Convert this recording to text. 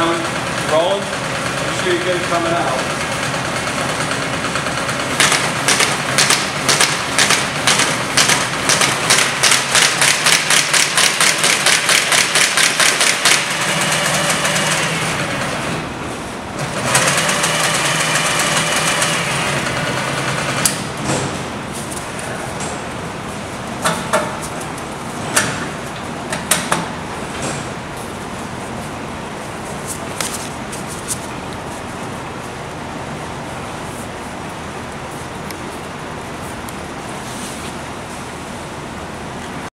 Alan, Roland, make sure you get it coming out.